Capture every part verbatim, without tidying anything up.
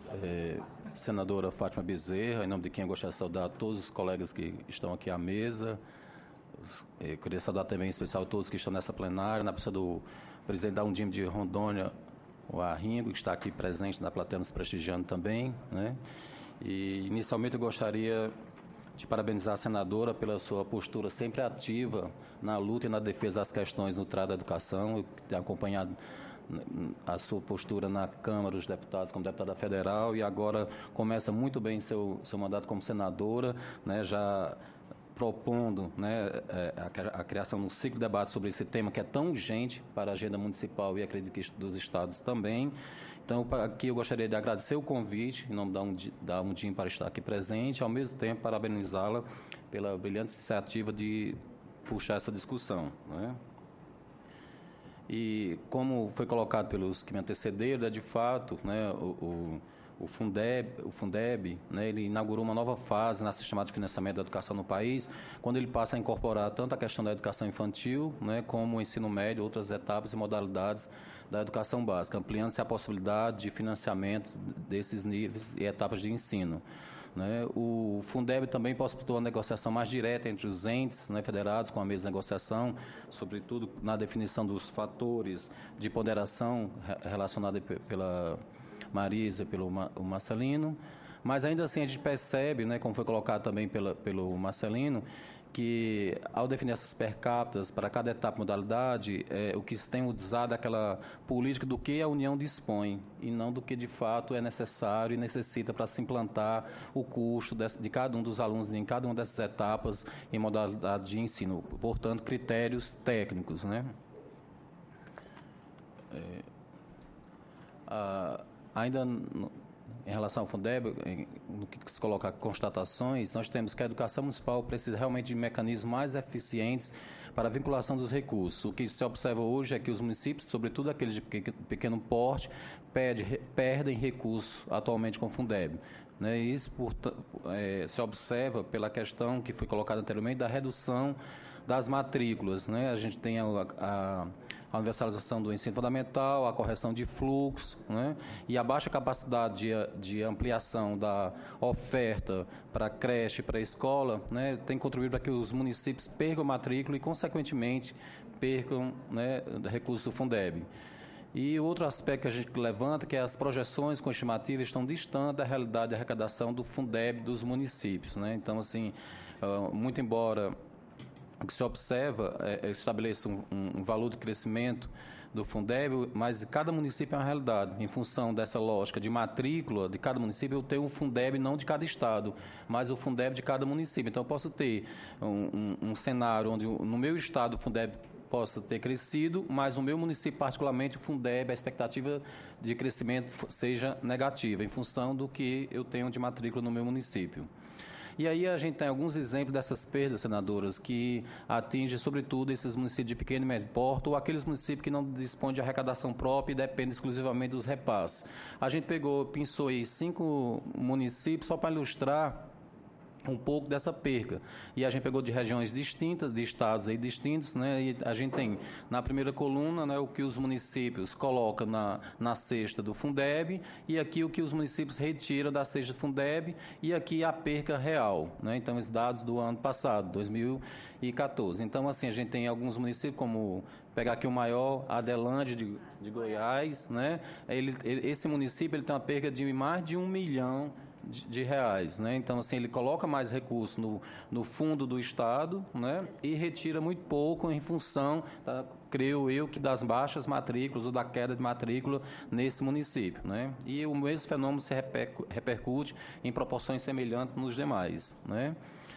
é, senadora Fátima Bezerra, em nome de quem eu gostaria de saudar todos os colegas que estão aqui à mesa. Eu queria saudar também em especial todos que estão nessa plenária, na pessoa do presidente da Undime de Rondônia, o Arringo, que está aqui presente na plateia nos prestigiando também, né? E, inicialmente, eu gostaria de parabenizar a senadora pela sua postura sempre ativa na luta e na defesa das questões no trado da educação. Eu tenho acompanhado a sua postura na Câmara dos Deputados como deputada federal e agora começa muito bem seu, seu mandato como senadora, né, já propondo, né, a, a criação de um ciclo de debate sobre esse tema que é tão urgente para a agenda municipal e acredito que dos estados também. Então, aqui eu gostaria de agradecer o convite, em nome da Undime, para estar aqui presente, ao mesmo tempo parabenizá-la pela brilhante iniciativa de puxar essa discussão, né? E como foi colocado pelos que me antecederam, é de fato, né, o, o, o Fundeb, o Fundeb, né, ele inaugurou uma nova fase na sistema de financiamento da educação no país, quando ele passa a incorporar tanto a questão da educação infantil, né, como o ensino médio, outras etapas e modalidades da educação básica, ampliando-se a possibilidade de financiamento desses níveis e etapas de ensino, né. O Fundeb também possibilitou uma negociação mais direta entre os entes, né, federados com a mesa de negociação, sobretudo na definição dos fatores de ponderação relacionada pela Marisa, pelo Marcelino, mas ainda assim a gente percebe, né, como foi colocado também pela, pelo Marcelino, que ao definir essas per capitas para cada etapa e modalidade, é, o que se tem usado é aquela política do que a União dispõe e não do que de fato é necessário e necessita para se implantar o custo de, de cada um dos alunos em cada uma dessas etapas em modalidade de ensino, portanto, critérios técnicos, né? É, a, ainda no, em relação ao Fundeb, no que se coloca constatações, nós temos que a educação municipal precisa realmente de mecanismos mais eficientes para a vinculação dos recursos. O que se observa hoje é que os municípios, sobretudo aqueles de pequeno porte, perde, perdem recursos atualmente com o Fundeb. Né? Isso por, é, se observa pela questão que foi colocada anteriormente da redução das matrículas, né? A gente tem a, a, a universalização do ensino fundamental, a correção de fluxo, né? E a baixa capacidade de, de ampliação da oferta para creche, para escola, né? Tem contribuído para que os municípios percam matrícula e, consequentemente, percam, né, recursos do Fundeb. E outro aspecto que a gente levanta, que é as projeções com estimativas estão distantes da realidade de arrecadação do Fundeb dos municípios, né? Então, assim, muito embora o que se observa é, é estabeleça um, um valor de crescimento do Fundeb, mas cada município é uma realidade. Em função dessa lógica de matrícula de cada município, eu tenho um Fundeb não de cada estado, mas o Fundeb de cada município. Então, eu posso ter um, um, um cenário onde no meu estado o Fundeb possa ter crescido, mas no meu município, particularmente, o Fundeb, a expectativa de crescimento seja negativa, em função do que eu tenho de matrícula no meu município. E aí a gente tem alguns exemplos dessas perdas, senadoras, que atingem, sobretudo, esses municípios de pequeno e médio porte ou aqueles municípios que não dispõem de arrecadação própria e dependem exclusivamente dos repasses. A gente pegou, pensou aí cinco municípios, só para ilustrar um pouco dessa perca. E a gente pegou de regiões distintas, de estados aí distintos, né? E a gente tem na primeira coluna, né, o que os municípios colocam na, na cesta do Fundeb e aqui o que os municípios retiram da cesta do Fundeb e aqui a perca real, né? Então, os dados do ano passado, dois mil e quatorze. Então, assim, a gente tem alguns municípios como pegar aqui o maior, Adelândia de, de Goiás, né? Ele, ele, esse município ele tem uma perca de mais de um milhão De, de reais, né? Então, assim, ele coloca mais recursos no, no fundo do Estado, né? E retira muito pouco em função, da, creio eu, que das baixas matrículas ou da queda de matrícula nesse município, né? E o mesmo fenômeno se repercu- repercute em proporções semelhantes nos demais, né?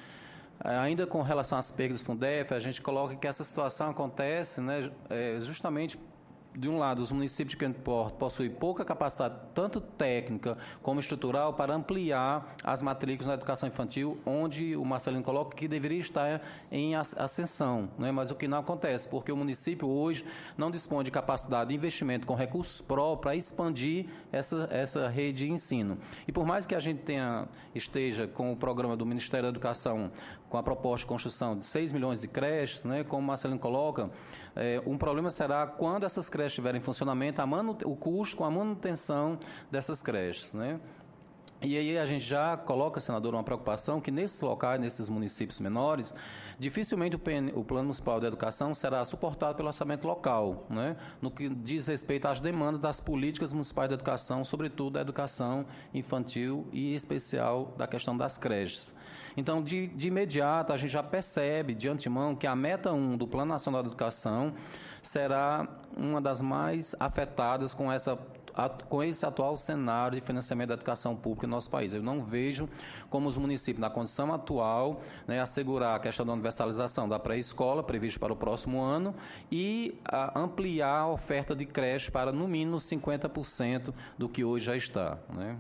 Ainda com relação às perdas do Fundef, a gente coloca que essa situação acontece, né, é, justamente de um lado, os municípios de pequeno porte possuem pouca capacidade, tanto técnica como estrutural, para ampliar as matrículas na educação infantil, onde o Marcelino coloca que deveria estar em ascensão, né? Mas o que não acontece, porque o município hoje não dispõe de capacidade de investimento com recursos próprios para expandir essa, essa rede de ensino. E por mais que a gente tenha, esteja com o programa do Ministério da Educação, com a proposta de construção de seis milhões de creches, né? Como o Marcelino coloca, é, um problema será quando essas creches creches estiverem em funcionamento, a manute- o custo com a manutenção dessas creches, né? E aí a gente já coloca, senador, uma preocupação que nesses locais, nesses municípios menores, dificilmente o, P N, o Plano Municipal de Educação será suportado pelo orçamento local, né? No que diz respeito às demandas das políticas municipais de educação, sobretudo da educação infantil e, em especial, da questão das creches. Então, de, de imediato, a gente já percebe, de antemão, que a meta um do Plano Nacional de Educação será uma das mais afetadas com essa com esse atual cenário de financiamento da educação pública no nosso país. Eu não vejo como os municípios, na condição atual, né, assegurar a questão da universalização da pré-escola, prevista para o próximo ano, e a, ampliar a oferta de creche para, no mínimo, cinquenta por cento do que hoje já está, né?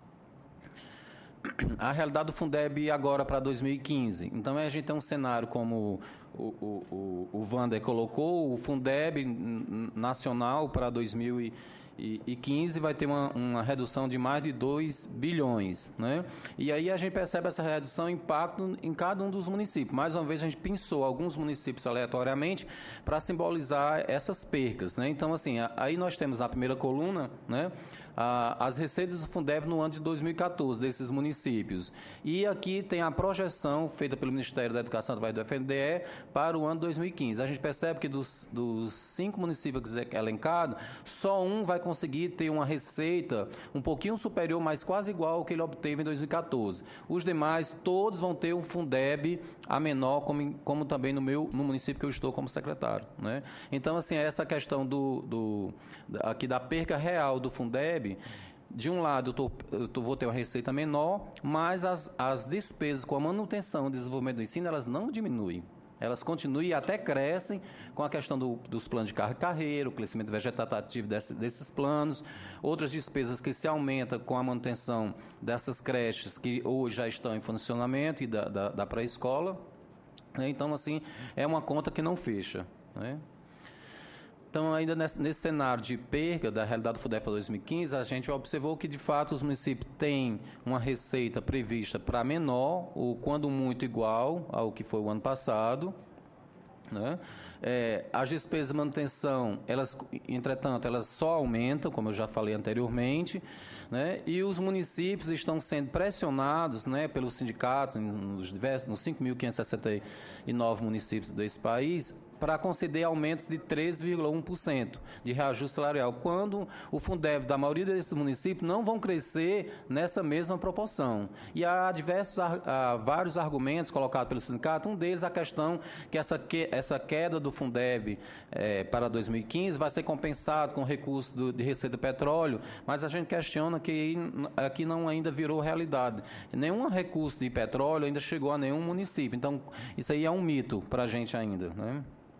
A realidade do Fundeb agora para dois mil e quinze. Então, a gente tem um cenário como o, o, o, o Wander colocou, o Fundeb nacional para dois mil e quinze vai ter uma, uma redução de mais de dois bilhões, né? E aí a gente percebe essa redução, impacto em cada um dos municípios. Mais uma vez, a gente pensou alguns municípios aleatoriamente para simbolizar essas percas, né? Então, assim, aí nós temos na primeira coluna, né, as receitas do Fundeb no ano de dois mil e quatorze, desses municípios. E aqui tem a projeção feita pelo Ministério da Educação, através do F N D E, para o ano dois mil e quinze. A gente percebe que dos, dos cinco municípios elencados, só um vai conseguir ter uma receita um pouquinho superior, mas quase igual ao que ele obteve em dois mil e quatorze. Os demais, todos vão ter um Fundeb a menor, como, como também no, meu, no município que eu estou como secretário, né? Então, assim, essa questão do, do, aqui da perca real do Fundeb, de um lado, eu, tô, eu tô, vou ter uma receita menor, mas as, as despesas com a manutenção e desenvolvimento do ensino, elas não diminuem. Elas continuam e até crescem com a questão do, dos planos de carga e carreira, o crescimento vegetativo desse, desses planos, outras despesas que se aumentam com a manutenção dessas creches que hoje já estão em funcionamento e da, da, da pré-escola. Então, assim, é uma conta que não fecha, né? Então, ainda nesse, nesse cenário de perda da realidade do Fundeb para dois mil e quinze, a gente observou que, de fato, os municípios têm uma receita prevista para menor, ou quando muito igual ao que foi o ano passado, né? É, as despesas de manutenção, elas, entretanto, elas só aumentam, como eu já falei anteriormente, né? E os municípios estão sendo pressionados, né, pelos sindicatos, nos, diversos, nos cinco mil quinhentos e sessenta e nove municípios desse país, para conceder aumentos de três vírgula um por cento de reajuste salarial, quando o Fundeb da maioria desses municípios não vão crescer nessa mesma proporção. E há diversos, há vários argumentos colocados pelo sindicato, um deles a questão que essa, que, essa queda do Fundeb é, para dois mil e quinze vai ser compensado com recurso do, de receita do petróleo, mas a gente questiona que aqui não ainda virou realidade. Nenhum recurso de petróleo ainda chegou a nenhum município, então isso aí é um mito para a gente ainda, né?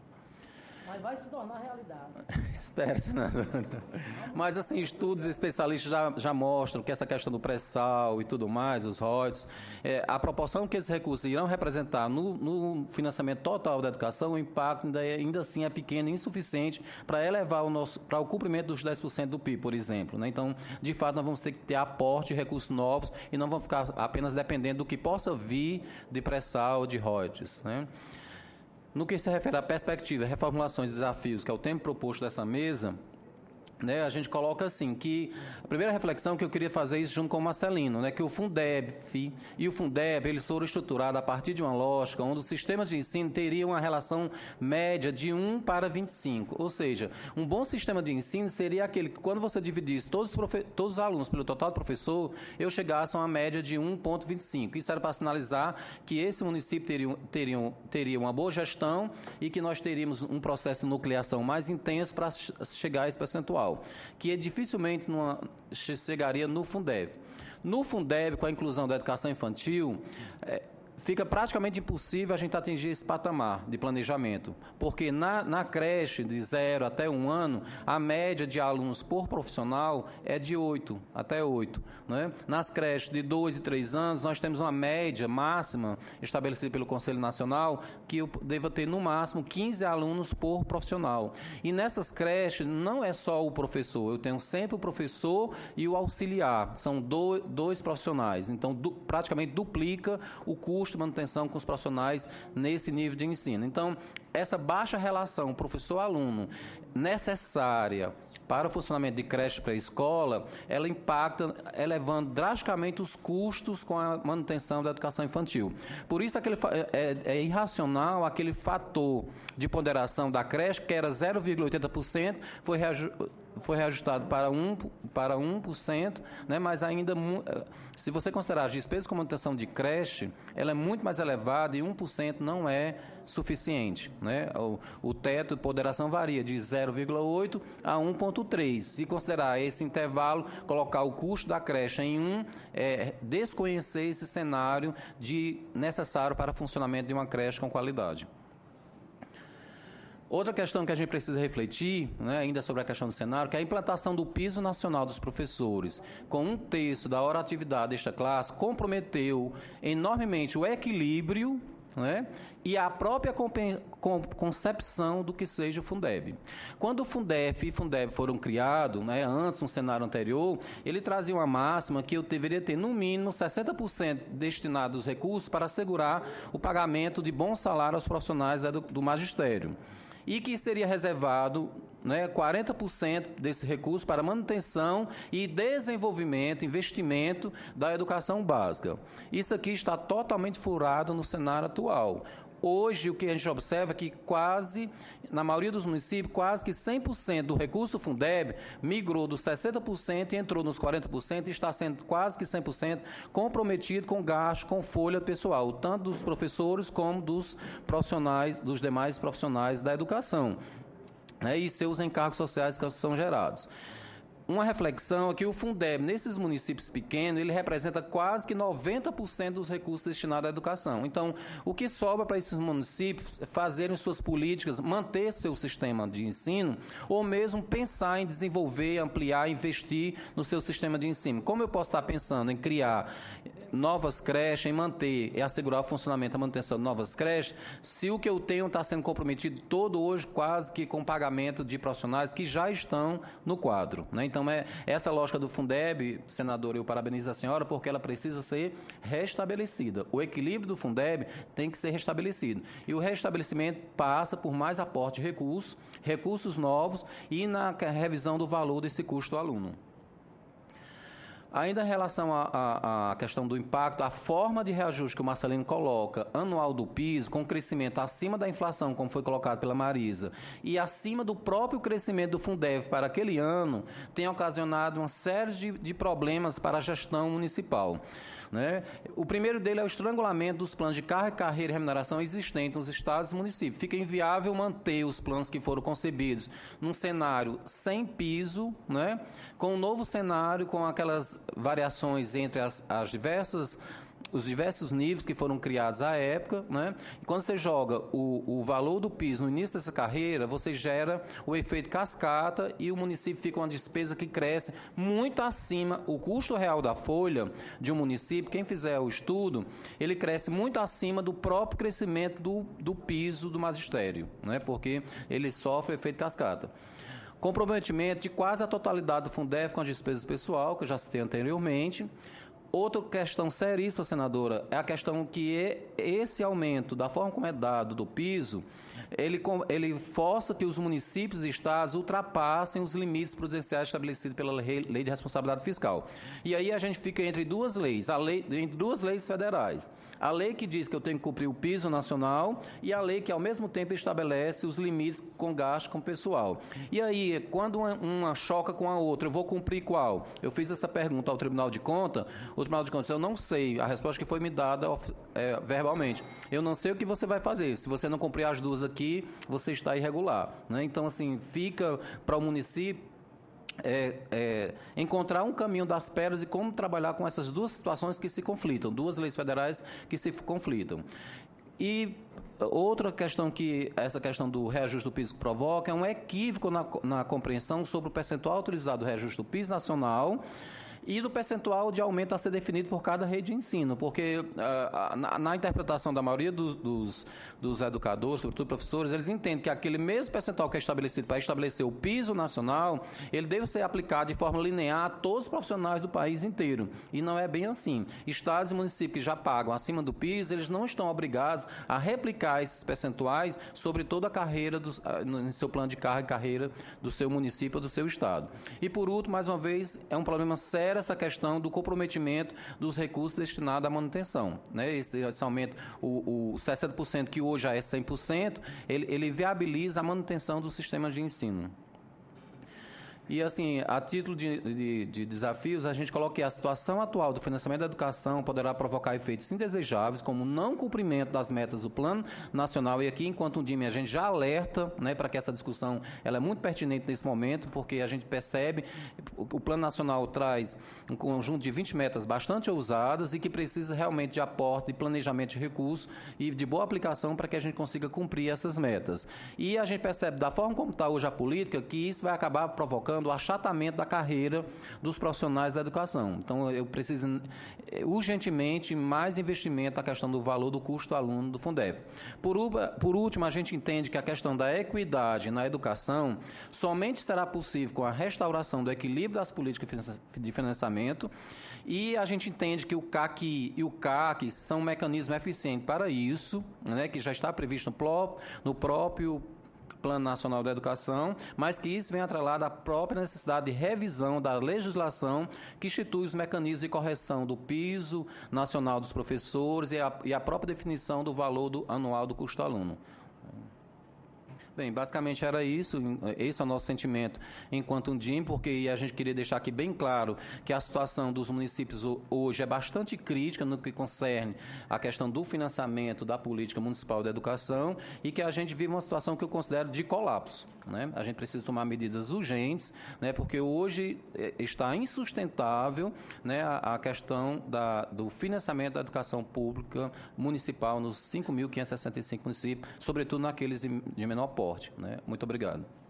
Mas vai se tornar realidade. Espero, senador. Mas, assim, estudos especialistas já, já mostram que essa questão do pré-sal e tudo mais, os royalties, é, a proporção que esses recursos irão representar no, no financiamento total da educação, o impacto ainda, é, ainda assim é pequeno e insuficiente para elevar o nosso, para o cumprimento dos dez por cento do P I B, por exemplo, né? Então, de fato, nós vamos ter que ter aporte de recursos novos e não vamos ficar apenas dependendo do que possa vir de pré-sal, de royalties, né? No que se refere à perspectiva, reformulações e desafios, que é o tema proposto dessa mesa, né, a gente coloca assim, que a primeira reflexão que eu queria fazer isso junto com o Marcelino, né, que o Fundeb e o Fundeb, eles foram estruturados a partir de uma lógica onde os sistemas de ensino teriam uma relação média de um para vinte e cinco, ou seja, um bom sistema de ensino seria aquele que, quando você dividisse todos os, profe- todos os alunos pelo total do professor, eu chegasse a uma média de um vírgula vinte e cinco. Isso era para sinalizar que esse município teria, teria, teria uma boa gestão e que nós teríamos um processo de nucleação mais intenso para chegar a esse percentual, que dificilmente numa, chegaria no Fundeb. No Fundeb, com a inclusão da educação infantil, é, fica praticamente impossível a gente atingir esse patamar de planejamento, porque na, na creche de zero até um ano, a média de alunos por profissional é de oito até oito, né? Nas creches de dois e três anos, nós temos uma média máxima estabelecida pelo Conselho Nacional que eu deva ter no máximo quinze alunos por profissional. E nessas creches não é só o professor, eu tenho sempre o professor e o auxiliar, são do, dois profissionais, então du, praticamente duplica o custo custo de manutenção com os profissionais nesse nível de ensino. Então, essa baixa relação professor-aluno necessária para o funcionamento de creche pré-escola, ela impacta elevando drasticamente os custos com a manutenção da educação infantil. Por isso, aquele, é, é irracional aquele fator de ponderação da creche, que era zero vírgula oitenta por cento, foi reajustado foi reajustado para um por cento, para um por cento, né, mas ainda, se você considerar as despesas com manutenção de creche, ela é muito mais elevada e um por cento não é suficiente. Né? O, o teto de ponderação varia de zero vírgula oito a um vírgula três. Se considerar esse intervalo, colocar o custo da creche em um, é desconhecer esse cenário de necessário para o funcionamento de uma creche com qualidade. Outra questão que a gente precisa refletir, né, ainda sobre a questão do cenário, que é a implantação do piso nacional dos professores, com um terço da hora atividade desta classe, comprometeu enormemente o equilíbrio, né, e a própria concepção do que seja o Fundeb. Quando o Fundef e o Fundeb foram criados, né, antes, no cenário anterior, ele trazia uma máxima que eu deveria ter, no mínimo, sessenta por cento destinado aos recursos para assegurar o pagamento de bom salário aos profissionais do, do magistério. E que seria reservado, né, quarenta por cento desse recurso para manutenção e desenvolvimento, investimento da educação básica. Isso aqui está totalmente furado no cenário atual. Hoje, o que a gente observa é que quase, na maioria dos municípios, quase que cem por cento do recurso do Fundeb migrou dos sessenta por cento e entrou nos quarenta por cento e está sendo quase que cem por cento comprometido com gasto, com folha pessoal, tanto dos professores como dos profissionais, dos demais profissionais da educação, né, e seus encargos sociais que são gerados. Uma reflexão é que o Fundeb, nesses municípios pequenos, ele representa quase que noventa por cento dos recursos destinados à educação. Então, o que sobra para esses municípios é fazerem suas políticas, manter seu sistema de ensino, ou mesmo pensar em desenvolver, ampliar, investir no seu sistema de ensino. Como eu posso estar pensando em criar novas creches, em manter e assegurar o funcionamento, a manutenção de novas creches, se o que eu tenho está sendo comprometido todo hoje quase que com pagamento de profissionais que já estão no quadro, né? Então, é essa lógica do Fundeb, senador, eu parabenizo a senhora, porque ela precisa ser restabelecida. O equilíbrio do Fundeb tem que ser restabelecido. E o restabelecimento passa por mais aporte de recursos, recursos novos e na revisão do valor desse custo do aluno. Ainda em relação à questão do impacto, a forma de reajuste que o Marcelino coloca, anual do piso, com crescimento acima da inflação, como foi colocado pela Marisa, e acima do próprio crescimento do Fundeb para aquele ano, tem ocasionado uma série de, de problemas para a gestão municipal. Né? O primeiro dele é o estrangulamento dos planos de carga, carreira e remuneração existentes nos estados e municípios. Fica inviável manter os planos que foram concebidos num cenário sem piso, né? Com um novo cenário, com aquelas variações entre as, as diversas... os diversos níveis que foram criados à época, né? E quando você joga o, o valor do piso no início dessa carreira, você gera o efeito cascata e o município fica uma despesa que cresce muito acima, o custo real da folha de um município, quem fizer o estudo, ele cresce muito acima do próprio crescimento do, do piso do magistério, né? Porque ele sofre o efeito cascata. Comprometimento de quase a totalidade do Fundef com a despesa pessoal, que eu já citei anteriormente. Outra questão seríssima, senadora, é a questão que esse aumento, da forma como é dado do piso, ele, ele força que os municípios e estados ultrapassem os limites prudenciais estabelecidos pela lei, lei de responsabilidade fiscal. E aí a gente fica entre duas leis, a lei, entre duas leis federais. A lei que diz que eu tenho que cumprir o piso nacional e a lei que, ao mesmo tempo, estabelece os limites com gasto com o pessoal. E aí, quando uma, uma choca com a outra, eu vou cumprir qual? Eu fiz essa pergunta ao Tribunal de Contas, o Tribunal de Contas, eu não sei, a resposta que foi me dada é, verbalmente, eu não sei o que você vai fazer, se você não cumprir as duas aqui, você está irregular, né? Então, assim, fica para o município É, é, encontrar um caminho das pedras e como trabalhar com essas duas situações que se conflitam, duas leis federais que se conflitam. E outra questão que essa questão do reajuste do piso provoca é um equívoco na, na compreensão sobre o percentual utilizado do reajuste do piso nacional e do percentual de aumento a ser definido por cada rede de ensino, porque uh, na, na interpretação da maioria dos, dos, dos educadores, sobretudo professores, eles entendem que aquele mesmo percentual que é estabelecido para estabelecer o piso nacional, ele deve ser aplicado de forma linear a todos os profissionais do país inteiro, e não é bem assim. Estados e municípios que já pagam acima do piso, eles não estão obrigados a replicar esses percentuais sobre toda a carreira, dos, no seu plano de carga e carreira do seu município ou do seu estado. E por último, mais uma vez, é um problema sério essa questão do comprometimento dos recursos destinados à manutenção. Né? Esse, esse aumento, o, o sessenta por cento que hoje já é cem por cento, ele, ele viabiliza a manutenção do sistema de ensino. E, assim, a título de, de, de desafios, a gente coloca que a situação atual do financiamento da educação poderá provocar efeitos indesejáveis, como o não cumprimento das metas do Plano Nacional. E aqui, enquanto o D I M E, a gente já alerta, né, para que essa discussão ela é muito pertinente nesse momento, porque a gente percebe que o Plano Nacional traz um conjunto de vinte metas bastante ousadas e que precisa realmente de aporte, de planejamento de recursos e de boa aplicação para que a gente consiga cumprir essas metas. E a gente percebe, da forma como está hoje a política, que isso vai acabar provocando o achatamento da carreira dos profissionais da educação. Então, eu preciso urgentemente mais investimento na questão do valor do custo aluno do Fundef. Por, por último, a gente entende que a questão da equidade na educação somente será possível com a restauração do equilíbrio das políticas de financiamento, e a gente entende que o C A C e o C A C são um mecanismo eficiente para isso, né, que já está previsto no, pró no próprio Plano Nacional da Educação, mas que isso vem atrelado à própria necessidade de revisão da legislação que institui os mecanismos de correção do piso nacional dos professores e a, e a própria definição do valor do, anual do custo aluno. Bem, basicamente era isso, esse é o nosso sentimento enquanto um D I M, porque a gente queria deixar aqui bem claro que a situação dos municípios hoje é bastante crítica no que concerne a questão do financiamento da política municipal da educação e que a gente vive uma situação que eu considero de colapso. Né? A gente precisa tomar medidas urgentes, né? Porque hoje está insustentável, né, a, a questão da, do financiamento da educação pública municipal nos cinco mil quinhentos e sessenta e cinco municípios, sobretudo naqueles de menor porte. Né? Muito obrigado.